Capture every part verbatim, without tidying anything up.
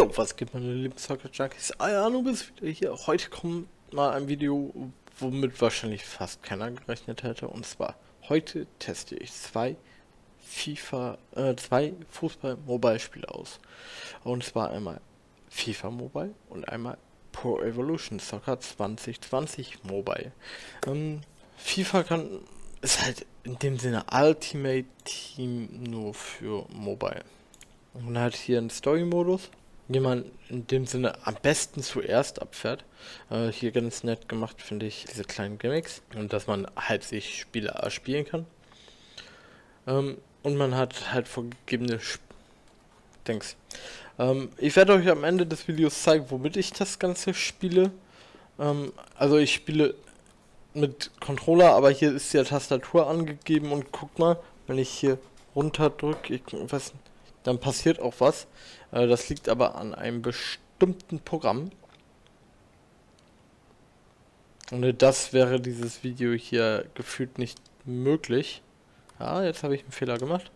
Jo, was gibt meine lieben Soccer Junkies? Anubis wieder hier. Heute kommt mal ein Video, womit wahrscheinlich fast keiner gerechnet hätte. Und zwar, heute teste ich zwei FIFA, äh, zwei Fußball-Mobile-Spiele aus. Und zwar einmal FIFA Mobile und einmal Pro Evolution Soccer zwanzig zwanzig Mobile. Ähm, FIFA kann, ist halt in dem Sinne Ultimate Team nur für Mobile. Und man hat hier einen Story-Modus, den man in dem Sinne am besten zuerst abfährt. Äh, hier ganz nett gemacht, finde ich, diese kleinen Gimmicks. Und dass man halt sich Spiele erspielen kann. Ähm, und man hat halt vorgegebene Sp Dings. Ähm, ich werde euch am Ende des Videos zeigen, womit ich das Ganze spiele. Ähm, also ich spiele mit Controller, aber hier ist ja Tastatur angegeben. Und guckt mal, wenn ich hier runter drücke, ich weiß nicht, dann passiert auch was. Äh, das liegt aber an einem bestimmten Programm. Und das wäre dieses Video hier gefühlt nicht möglich. Ja, jetzt habe ich einen Fehler gemacht.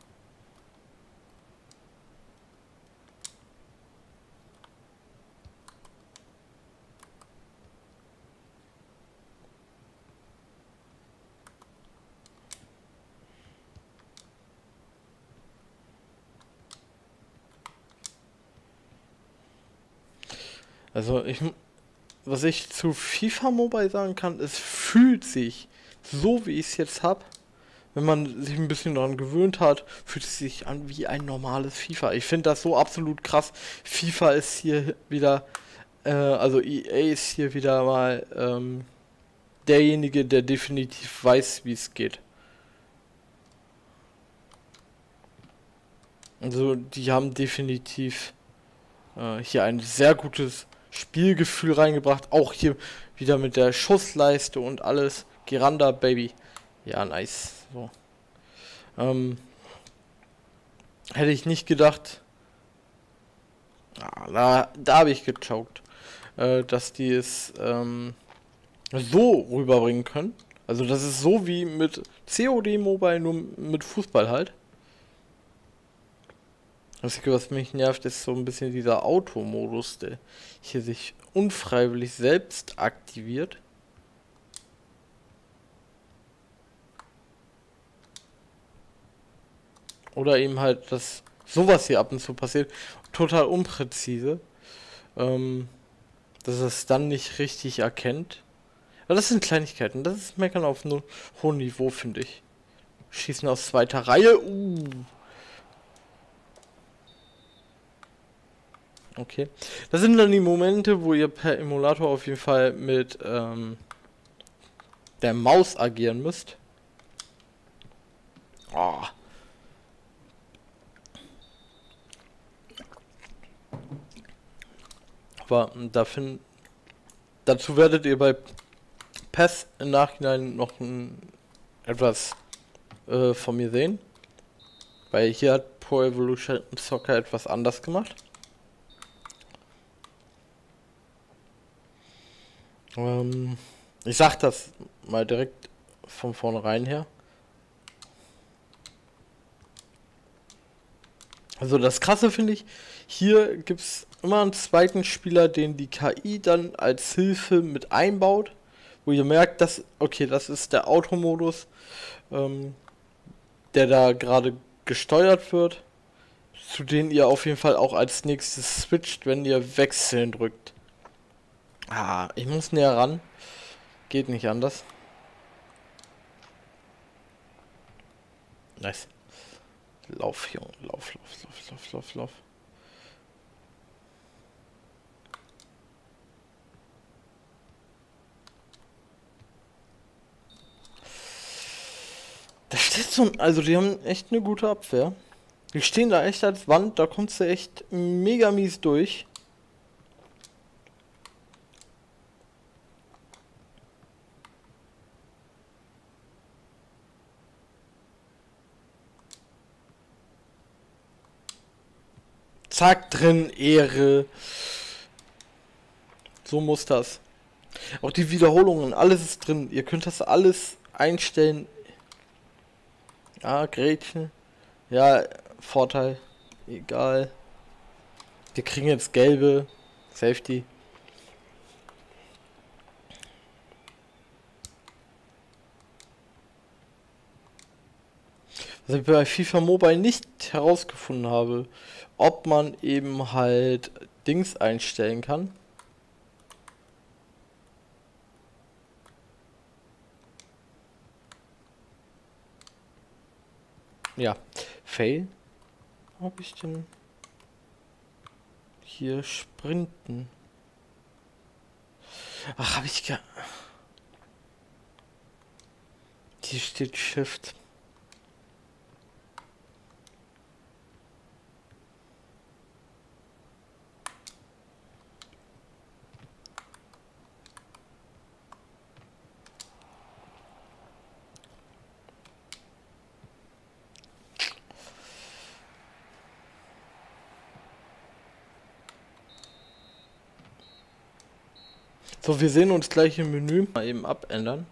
Also ich, was ich zu FIFA Mobile sagen kann, es fühlt sich so, wie ich es jetzt habe, wenn man sich ein bisschen daran gewöhnt hat, fühlt es sich an wie ein normales FIFA. Ich finde das so absolut krass. FIFA ist hier wieder, äh, also E A ist hier wieder mal ähm, derjenige, der definitiv weiß, wie es geht. Also die haben definitiv äh, hier ein sehr gutes Spielgefühl reingebracht. Auch hier wieder mit der Schussleiste und alles. Giranda, Baby. Ja, nice. So. Ähm, hätte ich nicht gedacht. Ah, da da habe ich gechoked. Äh, dass die es ähm, so rüberbringen können. Also das ist so wie mit C O D Mobile, nur mit Fußball halt. Das, was mich nervt, ist so ein bisschen dieser Automodus, der hier sich unfreiwillig selbst aktiviert. Oder eben halt, dass sowas hier ab und zu passiert, total unpräzise. Ähm, dass es dann nicht richtig erkennt. Aber das sind Kleinigkeiten, das ist Meckern auf einem hohen Niveau, finde ich. Schießen aus zweiter Reihe, uh. Okay. Das sind dann die Momente, wo ihr per Emulator auf jeden Fall mit ähm, der Maus agieren müsst. Oh. Aber dafür, dazu werdet ihr bei P E S im Nachhinein noch ein, etwas äh, von mir sehen. Weil hier hat Pro Evolution Soccer etwas anders gemacht. Ähm, ich sag das mal direkt von vornherein her. Also das Krasse finde ich, hier gibt es immer einen zweiten Spieler, den die K I dann als Hilfe mit einbaut, wo ihr merkt, dass, okay, das ist der Automodus, ähm, der da gerade gesteuert wird, zu dem ihr auf jeden Fall auch als nächstes switcht, wenn ihr wechseln drückt. Ah, ich muss näher ran. Geht nicht anders. Nice. Lauf, Junge. Lauf, lauf, lauf, lauf, lauf, lauf. Da steht so ein... Also die haben echt eine gute Abwehr. Die stehen da echt als Wand. Da kommst du echt mega mies durch. Zack, drin, Ehre. So muss das. Auch die Wiederholungen, alles ist drin. Ihr könnt das alles einstellen. Ja, Gretchen. Ja, Vorteil. Egal. Wir kriegen jetzt gelbe Safety. Was ich bei FIFA Mobile nicht herausgefunden habe, ob man eben halt Dings einstellen kann. Ja, Fail. Habe ich denn hier Sprinten? Ach, habe ich gar... Hier steht Shift. So, wir sehen uns gleich im Menü. Mal eben abändern.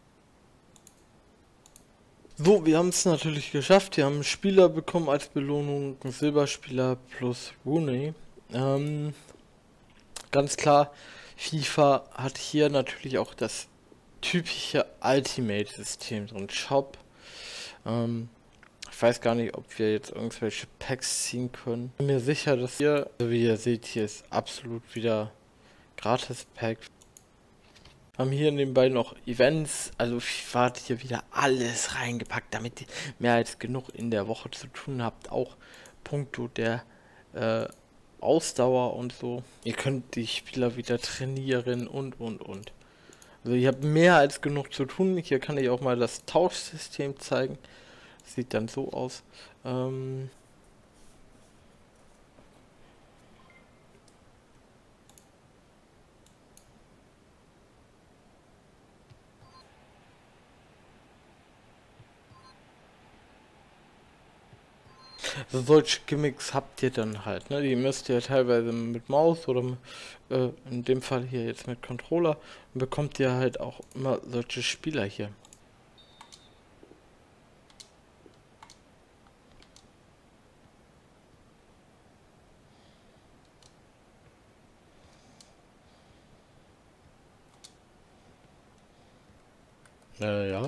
So, wir haben es natürlich geschafft. Wir haben einen Spieler bekommen als Belohnung. Einen Silberspieler plus Rooney. Ähm, ganz klar, FIFA hat hier natürlich auch das typische Ultimate-System drin. Shop. Ähm, ich weiß gar nicht, ob wir jetzt irgendwelche Packs ziehen können. Ich bin mir sicher, dass hier, so wie ihr seht, hier ist absolut wieder Gratis-Pack. Haben hier nebenbei noch Events, also FIFA hat hier wieder alles reingepackt, damit ihr mehr als genug in der Woche zu tun habt, auch puncto der äh, Ausdauer und so. Ihr könnt die Spieler wieder trainieren und und und. Also ihr habt mehr als genug zu tun. Hier kann ich auch mal das Tauschsystem zeigen. Sieht dann so aus. Ähm Also solche Gimmicks habt ihr dann halt, ne? Die müsst ihr teilweise mit Maus oder äh, in dem Fall hier jetzt mit Controller, und bekommt ihr halt auch immer solche Spieler hier. Äh, ja.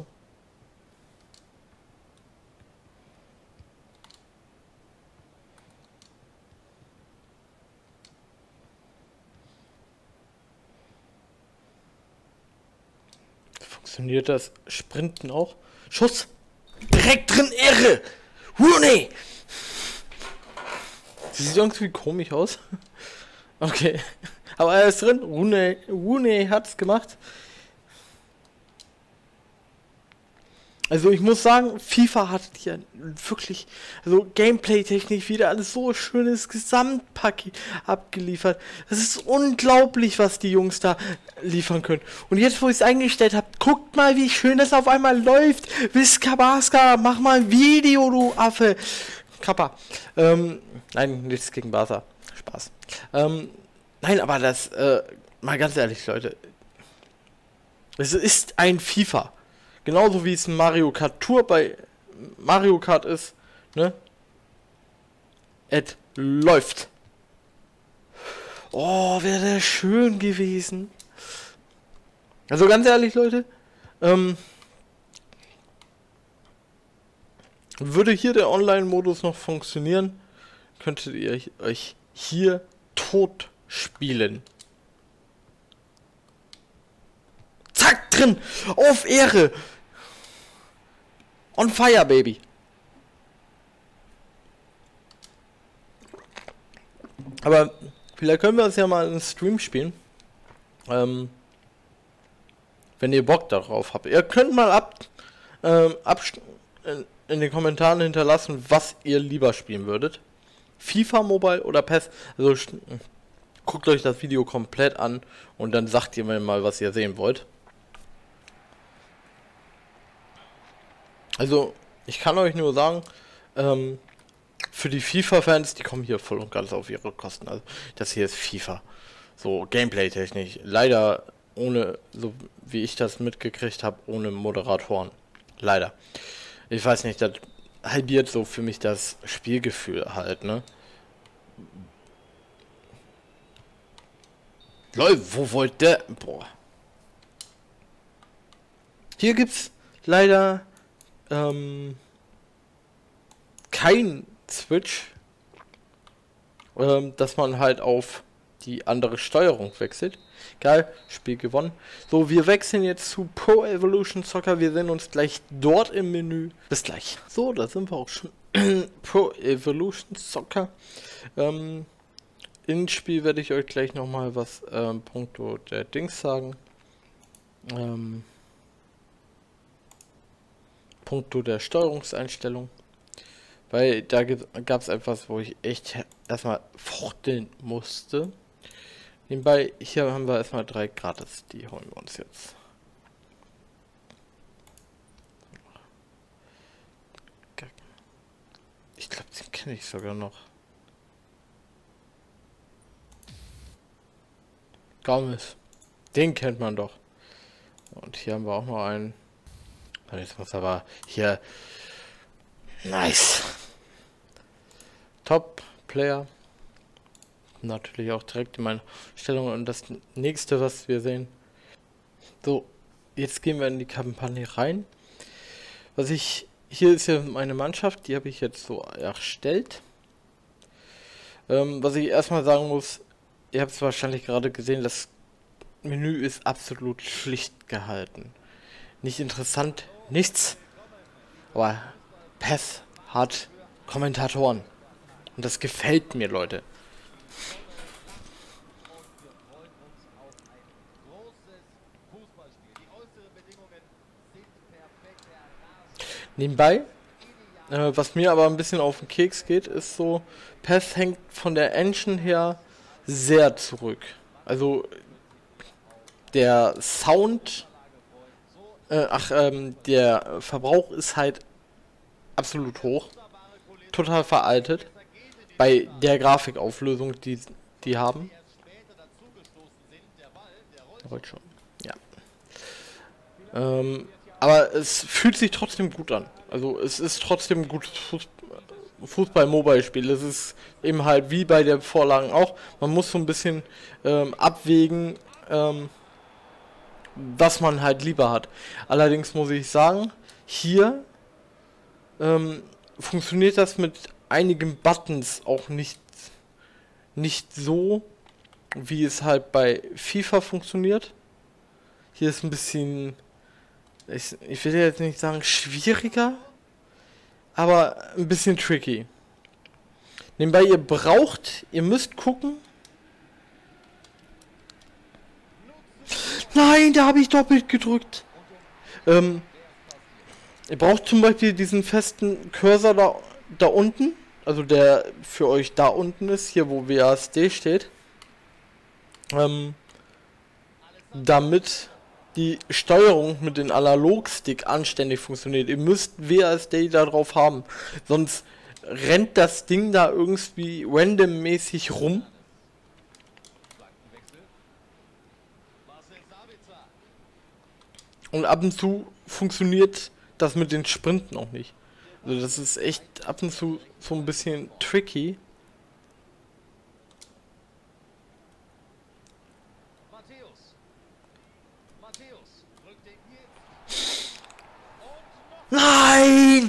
Funktioniert das Sprinten auch? Schuss! Direkt drin, Ehre! Rooney! Sieht irgendwie komisch aus. Okay. Aber er ist drin. Rooney, Rooney hat's gemacht. Also ich muss sagen, FIFA hat hier wirklich, also Gameplay-technisch wieder alles so schönes Gesamtpaket abgeliefert. Das ist unglaublich, was die Jungs da liefern können. Und jetzt, wo ich es eingestellt habe, guckt mal, wie schön das auf einmal läuft. Wiska Baska, mach mal ein Video, du Affe. Kappa. Ähm, nein, nichts gegen Barca. Spaß. Ähm, nein, aber das, äh, mal ganz ehrlich, Leute. Es ist ein FIFA. Genauso wie es ein Mario Kart Tour bei Mario Kart ist, ne? Es läuft. Oh, wäre das schön gewesen. Also ganz ehrlich, Leute, ähm, würde hier der Online-Modus noch funktionieren, könntet ihr euch hier tot spielen. Zack, drin! Auf Ehre! On fire, baby! Aber vielleicht können wir es ja mal in Stream spielen. Ähm, wenn ihr Bock darauf habt. Ihr könnt mal ab, ähm, ab in, in den Kommentaren hinterlassen, was ihr lieber spielen würdet. FIFA Mobile oder P E S. Also guckt euch das Video komplett an und dann sagt ihr mir mal, was ihr sehen wollt. Also, ich kann euch nur sagen, ähm, für die FIFA-Fans, die kommen hier voll und ganz auf ihre Kosten. Also, das hier ist FIFA. So, Gameplay-technisch. Leider ohne, so wie ich das mitgekriegt habe, ohne Moderatoren. Leider. Ich weiß nicht, das halbiert so für mich das Spielgefühl halt, ne? Lol, wo wollt der? Boah. Hier gibt's leider ähm, kein Switch, ähm, dass man halt auf die andere Steuerung wechselt. Geil, Spiel gewonnen. So, wir wechseln jetzt zu Pro Evolution Soccer. Wir sehen uns gleich dort im Menü. Bis gleich. So, da sind wir auch schon. Pro Evolution Soccer. Ähm, Im Spiel werde ich euch gleich nochmal was ähm, punkto der Dings sagen. Ähm, punkto der Steuerungseinstellung. Weil da gab es etwas, wo ich echt erstmal fuchteln musste. Nebenbei, hier haben wir erstmal drei gratis, die holen wir uns jetzt. Ich glaube, den kenne ich sogar noch. Gomez. Den kennt man doch. Und hier haben wir auch noch einen. Jetzt muss aber hier. Nice. Top Player. Natürlich auch direkt in meine Stellung. Und das nächste, was wir sehen. So, jetzt gehen wir in die Kampagne rein. Was ich. Hier ist ja meine Mannschaft, die habe ich jetzt so erstellt. Ähm, was ich erstmal sagen muss, ihr habt es wahrscheinlich gerade gesehen, das Menü ist absolut schlicht gehalten. Nicht interessant, nichts. Aber P E S hat Kommentatoren. Und das gefällt mir, Leute. Nebenbei, äh, was mir aber ein bisschen auf den Keks geht, ist so, P E S hängt von der Engine her sehr zurück. Also der Sound, äh, ach, ähm, der Verbrauch ist halt absolut hoch, total veraltet, bei der Grafikauflösung, die die haben. Heute schon, ja. Ähm, aber es fühlt sich trotzdem gut an. Also es ist trotzdem gut Fußball-Mobile-Spiel. Es ist eben halt wie bei der Vorlagen auch. Man muss so ein bisschen ähm, abwägen, ähm, was man halt lieber hat. Allerdings muss ich sagen, hier ähm, funktioniert das mit einigen Buttons auch nicht, nicht so, wie es halt bei FIFA funktioniert. Hier ist ein bisschen, ich, ich will jetzt nicht sagen schwieriger, aber ein bisschen tricky. Nebenbei, ihr braucht, ihr müsst gucken. Nein, da habe ich doppelt gedrückt. Ähm, ihr braucht zum Beispiel diesen festen Cursor da, da unten, also der für euch da unten ist, hier wo W A S D steht. Ähm, damit die Steuerung mit dem Analogstick anständig funktioniert. Ihr müsst W A S D da drauf haben, sonst rennt das Ding da irgendwie randommäßig rum. Und ab und zu funktioniert das mit den Sprinten auch nicht. Also das ist echt ab und zu so ein bisschen tricky. Nein!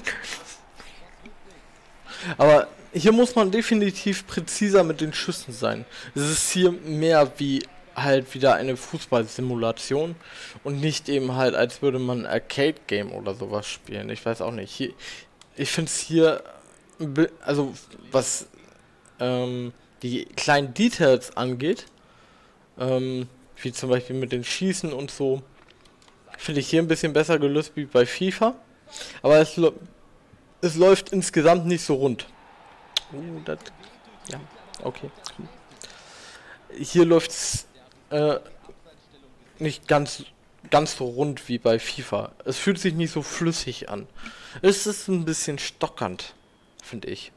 Aber hier muss man definitiv präziser mit den Schüssen sein. Es ist hier mehr wie halt wieder eine Fußballsimulation und nicht eben halt, als würde man ein Arcade-Game oder sowas spielen. Ich weiß auch nicht. Hier, ich finde es hier, also was ähm, die kleinen Details angeht, ähm, wie zum Beispiel mit den Schießen und so, finde ich hier ein bisschen besser gelöst wie bei FIFA. Aber es, es läuft insgesamt nicht so rund. Oh, das, ja, okay. Hier läuft es äh, nicht ganz, ganz so rund wie bei FIFA. Es fühlt sich nicht so flüssig an. Es ist ein bisschen stockernd, finde ich.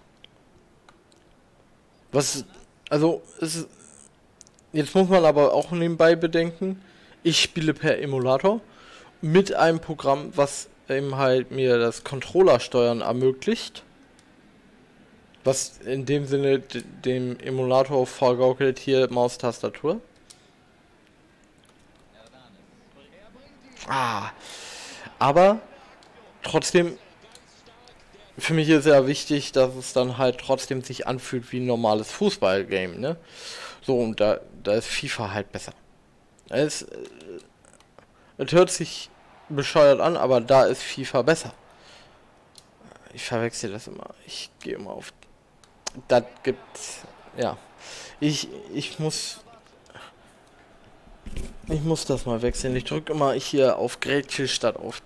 Was, also, es, jetzt muss man aber auch nebenbei bedenken, ich spiele per Emulator mit einem Programm, was eben halt mir das Controller-Steuern ermöglicht. Was in dem Sinne dem Emulator vorgaukelt, hier Maustastatur. Ah. Aber trotzdem, für mich ist ja wichtig, dass es dann halt trotzdem sich anfühlt wie ein normales Fußballgame, ne? So, und da, da ist FIFA halt besser. Es, äh, es hört sich bescheuert an, aber da ist FIFA besser. Ich verwechsel das immer. Ich gehe immer auf. Das gibt's. Ja. Ich, ich muss. Ich muss das mal wechseln. Ich drücke immer hier auf Grätsche statt auf.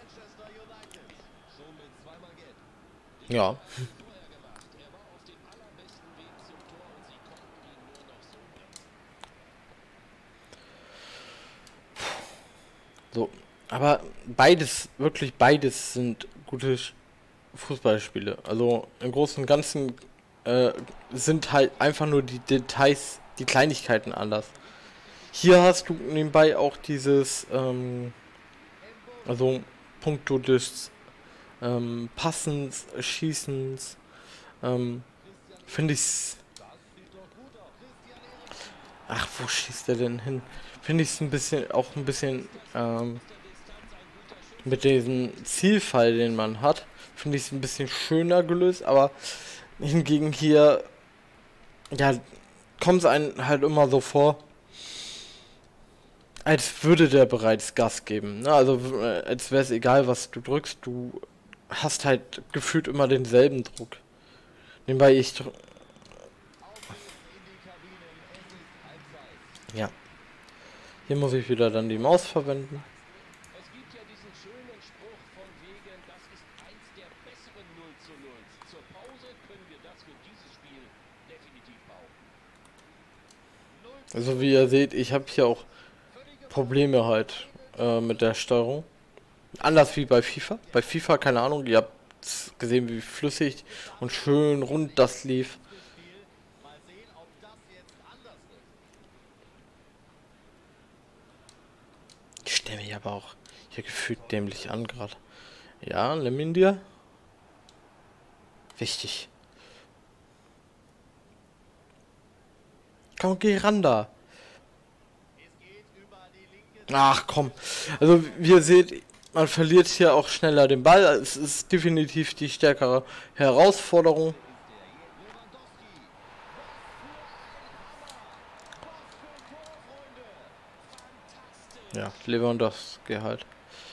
Ja. So. Aber beides, wirklich beides sind gute Fußballspiele. Also im Großen und Ganzen äh, sind halt einfach nur die Details, die Kleinigkeiten anders. Hier hast du nebenbei auch dieses, ähm, also puncto des ähm, Passens, Schießens, ähm, finde ich's. Ach, wo schießt er denn hin? Finde ich es ein bisschen, auch ein bisschen, ähm, mit diesem Zielfall, den man hat, finde ich es ein bisschen schöner gelöst, aber hingegen hier, ja, kommt es einem halt immer so vor, als würde der bereits Gas geben. Ne? Also äh, als wäre es egal, was du drückst, du hast halt gefühlt immer denselben Druck. Nebenbei ich dr- ja. Hier muss ich wieder dann die Maus verwenden. Es gibt ja diesen schönen Spruch von wegen, das ist eins der besseren null zu nulls. Zur Pause können wir das für dieses Spiel definitiv brauchen. Also wie ihr seht, ich habe hier auch Probleme halt äh, mit der Steuerung. Anders wie bei FIFA. Bei FIFA, keine Ahnung, ihr habt gesehen, wie flüssig und schön rund das lief. Mal sehen, ob das jetzt anders ist. Ich stelle mich aber auch hier gefühlt dämlich an gerade. Ja, nimm ihn dir. Wichtig. Komm, geh ran da. Ach komm. Also wie ihr seht, man verliert hier auch schneller den Ball. Es ist definitiv die stärkere Herausforderung. Ja, Lewandowski halt.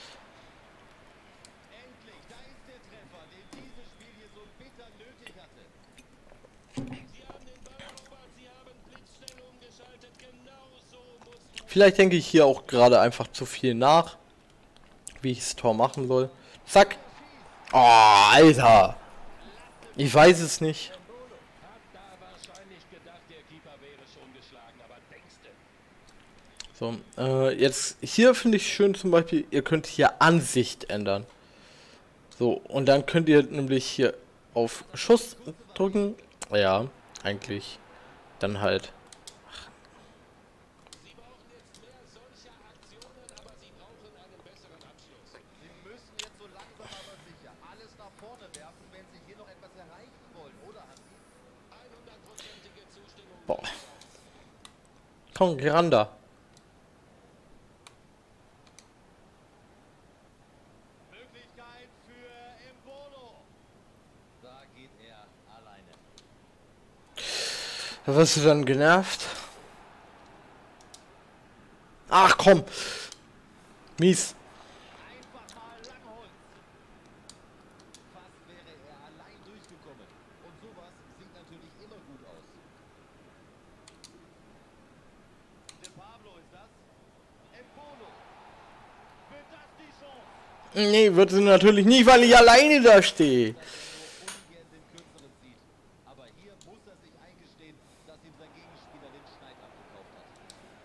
Endlich, da ist der Treffer, den dieses Spiel hier so bitter nötig hatte. Sie haben den Ball erobert, sie haben blitzschnell umgeschaltet. Genau so muss Vielleicht denke ich hier auch gerade einfach zu viel nach, wie ich das Tor machen soll. Zack. Oh, Alter. Ich weiß es nicht. hat da wahrscheinlich gedacht, der Keeper wäre schon geschlagen, aber denkste. So, äh, jetzt hier finde ich schön zum Beispiel, ihr könnt hier Ansicht ändern. So, und dann könnt ihr nämlich hier auf Schuss drücken. Ja, eigentlich dann halt. Sie brauchen jetzt mehr solcher Aktionen, aber sie brauchen einen besseren Abschluss. Sie müssen jetzt so langsam aber sicher alles nach vorne werfen, wenn Sie hier noch etwas erreichen wollen, oder Andi? hundertprozentige Zustimmung. Boah. Komm, geh ran da. Möglichkeit für Embolo. Da geht er alleine. Da wirst du dann genervt. Ach komm. Mies. Einfach mal Langholz. Fast wäre er allein durchgekommen. Und sowas sieht natürlich immer gut aus. De Pablo ist das. Embolo. Wird das die Chance? Nee, wird sie natürlich nicht, weil ich alleine da stehe. Dass er nur ungern den Kürzeren zieht. Aber hier muss er sich eingestehen, dass ihm sein Gegenspieler den Schneid abgekauft hat.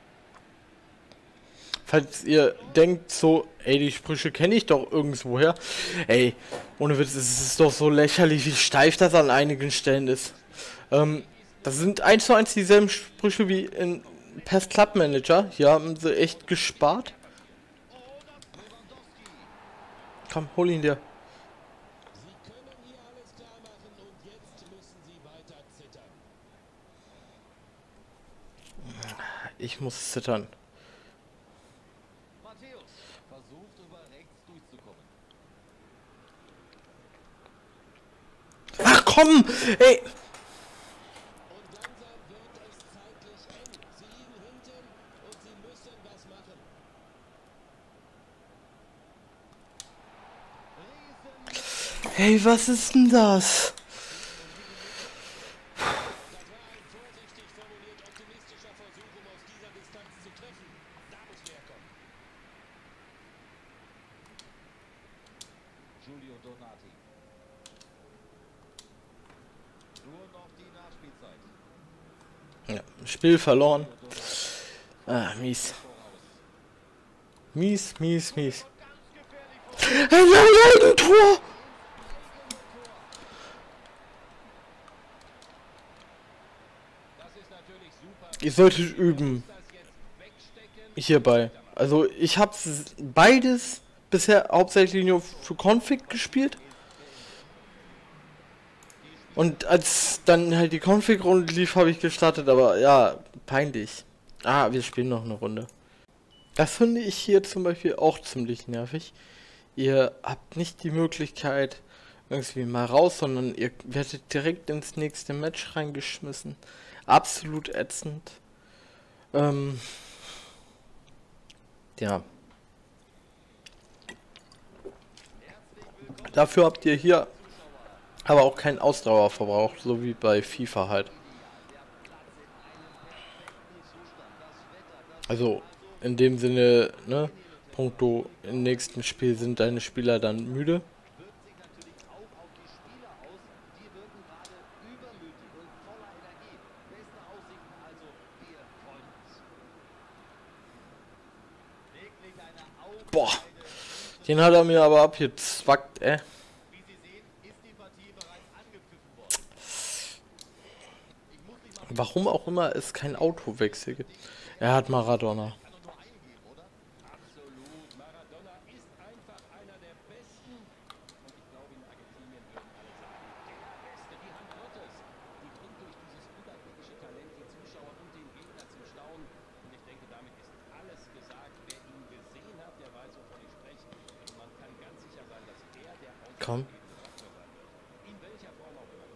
Falls ihr denkt so, ey, die Sprüche kenne ich doch irgendwoher. Ey, ohne Witz, es ist doch so lächerlich, wie steif das an einigen Stellen ist. Ähm, das sind eins zu eins dieselben Sprüche wie in PES Club Manager. Hier haben sie echt gespart. Komm, hol ihn dir. Sie können hier alles klar machen und jetzt müssen sie weiter zittern. Ich muss zittern. Matthäus versucht komm! Ey! Und langsam wird es zeitlich eng. Sie liegen hinten und sie müssen was machen. Hey, was ist denn das? Das war ein vorsichtig formuliert optimistischer Versuch, um aus dieser Distanz zu treffen. Da muss mehr kommen. Giulio Donati. Nur noch die Nachspielzeit. Ja, Spiel verloren. Ah, mies. Mies, mies, mies. Hey, nein, Eigentor! Das ist natürlich super. Ihr solltet üben. Das jetzt wegstecken. Hierbei. Also ich habe beides bisher hauptsächlich nur für Config gespielt. Und als dann halt die Config-Runde lief, habe ich gestartet, aber ja, peinlich. Ah, wir spielen noch eine Runde. Das finde ich hier zum Beispiel auch ziemlich nervig. Ihr habt nicht die Möglichkeit irgendwie mal raus, sondern ihr werdet direkt ins nächste Match reingeschmissen. Absolut ätzend. Ähm, ja. Dafür habt ihr hier aber auch keinen Ausdauerverbrauch, so wie bei FIFA halt. Also in dem Sinne, ne, punkto im nächsten Spiel sind deine Spieler dann müde. Wirkt sich natürlich auch auf die Spieler aus. Die wirken gerade übermütig und voller Energie. Beste Aussichten also, wir freuen uns. Wirklich eine Boah, Aufreide. den hat er mir aber abgezwackt, ey. Wie Sie sehen, ist die Partie bereits angepfiffen worden. Ich muss mich mal Warum auch immer es kein Autowechsel gibt. Er hat Maradona. kann doch nur eine geben, oder? Absolut. Maradona ist einfach einer der Besten. Und ich glaube, in Argentinien würden alle sagen, der Beste. Die Hand Gottes. Die bringt durch dieses überirdische Talent die Zuschauer und den Gegner zum Staunen. Und ich denke, damit ist alles gesagt. Wer ihn gesehen hat, der weiß, wovon ich spreche. Und man kann ganz sicher sein, dass er der Komm. ausschlaggebende Faktor sein wird. In welcher Form auch immer.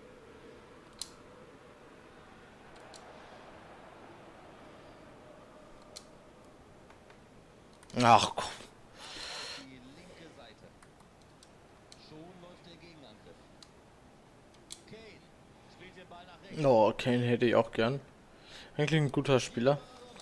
Ach komm. Die linke Seite. Schon läuft der Gegenangriff. Kane spielt den Ball nach rechts. Oh, Kane hätte ich auch gern. Eigentlich ein guter Spieler.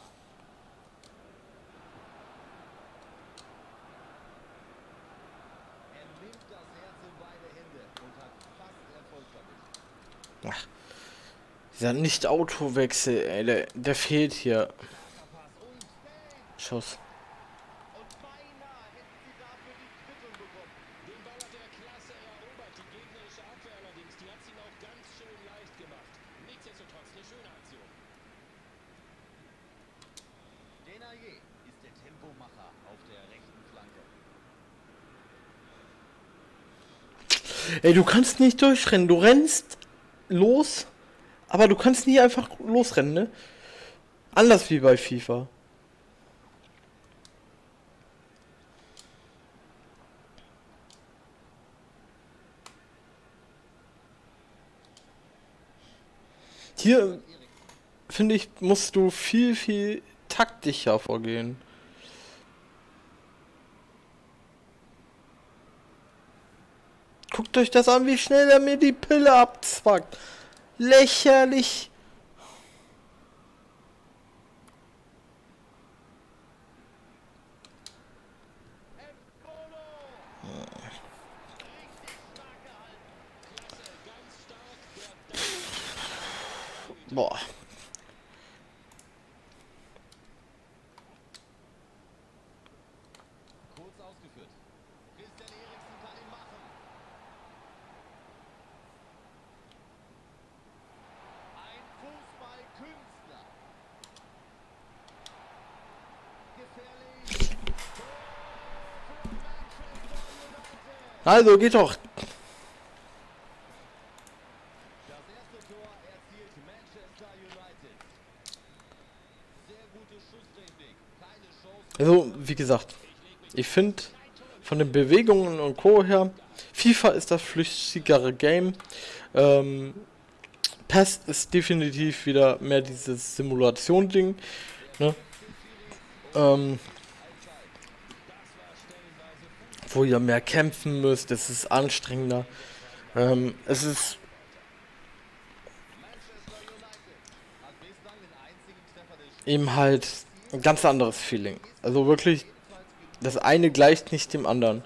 Er nimmt das Herz in beide Hände und hat fast Erfolg damit. Ach, dieser Nicht-Autowechsel, ey, der, der fehlt hier. Pass und Kane. Schuss. Und beinahe hätten sie dafür die Quittung bekommen. Den Ball hat er klasse erobert. Die gegnerische Abwehr allerdings, die hat es ihm auch ganz schön leicht gemacht. Nichtsdestotrotz eine schöne Aktion. Denayer ist der Tempomacher auf der rechten Flanke. Ey, du kannst nicht durchrennen. Du rennst los, aber du kannst nie einfach losrennen, ne? Anders wie bei FIFA. Hier, finde ich, musst du viel, viel taktischer vorgehen. Guckt euch das an, wie schnell er mir die Pille abzwackt. Lächerlich. Embolo! Richtig stark gehalten. Klasse, ganz stark. Der Boah. Kurz ausgeführt. Christian Eriksen kann ihn machen. Ein Fußballkünstler. Gefährlich. Also, geht doch. Das erste Tor erzielt Manchester United. Sehr gute Schusstechnik. Keine Chance. Also, wie gesagt, ich finde von den Bewegungen und Co. her FIFA ist das flüssigere Game. Ähm, P E S ist definitiv wieder mehr dieses Simulation-Ding. Ne? Ähm, wo ihr mehr kämpfen müsst, es ist anstrengender. Ähm, es ist eben halt ein ganz anderes Feeling. Also wirklich, das eine gleicht nicht dem anderen.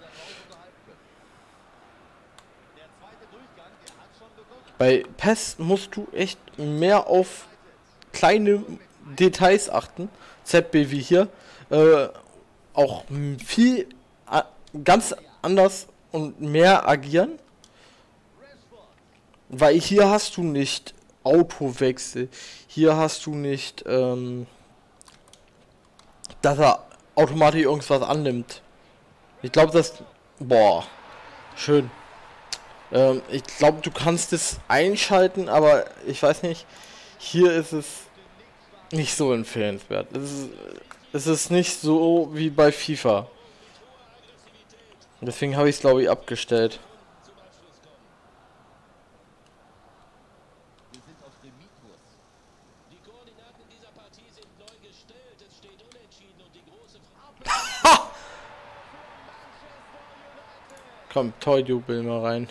Bei P E S musst du echt mehr auf kleine Details achten. Z B wie hier. Äh, auch viel a- ganz anders und mehr agieren. Weil hier hast du nicht Autowechsel. Hier hast du nicht, ähm, dass er automatisch irgendwas annimmt. Ich glaube, das... Boah. Schön. Ähm, ich glaube, du kannst es einschalten, aber ich weiß nicht. Hier ist es nicht so empfehlenswert. Es ist, es ist nicht so wie bei FIFA. Deswegen habe ich es, glaube ich, abgestellt. Wir sind auf Remitkurs. Die Koordinaten dieser Partie sind neu gestellt. Es steht unentschieden und die große Frage. Ha! Komm, Torjubel mal rein.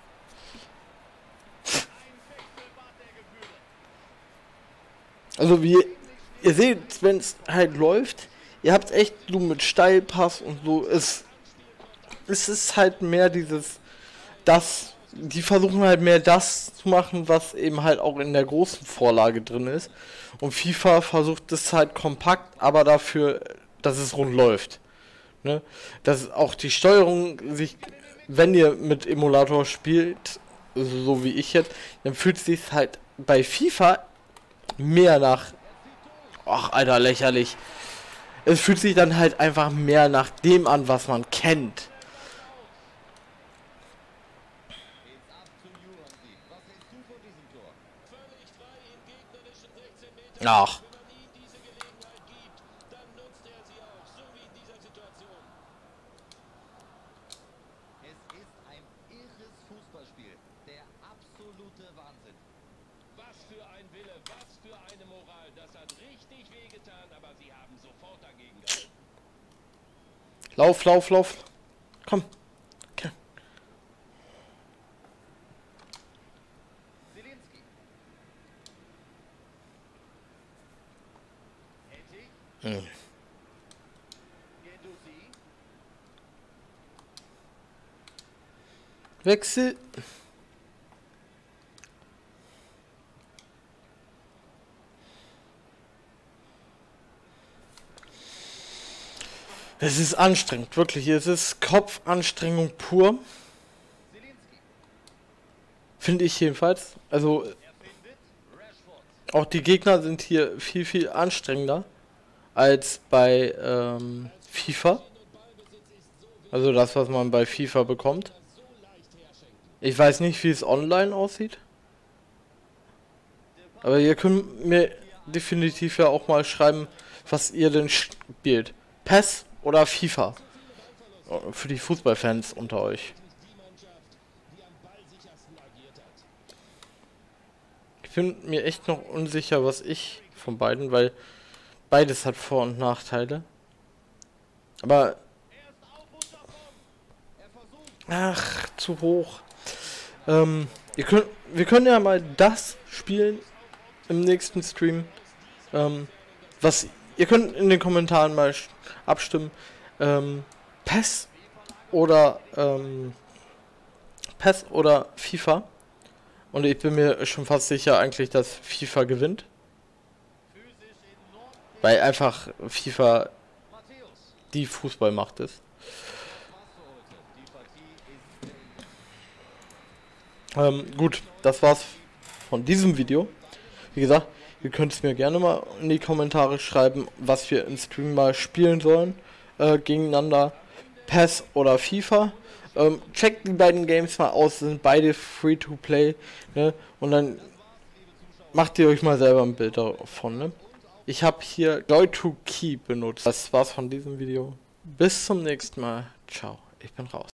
Also wie ihr seht, wenn es halt läuft, ihr habt echt so mit Steilpass und so, es, es ist halt mehr dieses, das, die versuchen halt mehr das zu machen, was eben halt auch in der großen Vorlage drin ist. Und FIFA versucht es halt kompakt, aber dafür, dass es rund läuft. Ne? Dass auch die Steuerung sich, wenn ihr mit Emulator spielt, so wie ich jetzt, dann fühlt es sich halt bei FIFA mehr nach... Ach, Alter, lächerlich. Es fühlt sich dann halt einfach mehr nach dem an, was man kennt. Ach. Es ist ein irres Fußballspiel. Der absolute Wahnsinn. Was für ein Wille, was für eine Moral. Das hat richtig wehgetan, aber sie haben sofort dagegen gehalten. Lauf, lauf, lauf. Komm. Okay. Zielinski. Ettig. Hm. Guendouzi. Wechsel. Es ist anstrengend, wirklich. Es ist Kopfanstrengung pur. Zielinski. Finde ich jedenfalls. Also Er findet Rashford. auch die Gegner sind hier viel, viel anstrengender als bei ähm, FIFA. Also das, was man bei FIFA bekommt. Ich weiß nicht, wie es online aussieht. Aber ihr könnt mir definitiv ja auch mal schreiben, was ihr denn spielt. P E S oder FIFA? Für die Fußballfans unter euch. Ich bin mir echt noch unsicher, was ich von beiden, weil beides hat Vor- und Nachteile. Aber... Ach, zu hoch. Ähm, ihr könnt, wir können ja mal das spielen im nächsten Stream. Ähm, was ihr könnt in den Kommentaren mal abstimmen. Ähm, P E S oder ähm, P E S oder FIFA. Und ich bin mir schon fast sicher eigentlich, dass FIFA gewinnt. Weil einfach FIFA die Fußballmacht ist. Ähm, gut, das war's von diesem Video. Wie gesagt, ihr könnt es mir gerne mal in die Kommentare schreiben, was wir im Stream mal spielen sollen. Äh, gegeneinander. P E S oder FIFA. Ähm, checkt die beiden Games mal aus, sind beide free to play. Ne? Und dann macht ihr euch mal selber ein Bild davon. Ne? Ich habe hier Joy to Key benutzt. Das war's von diesem Video. Bis zum nächsten Mal. Ciao, ich bin raus.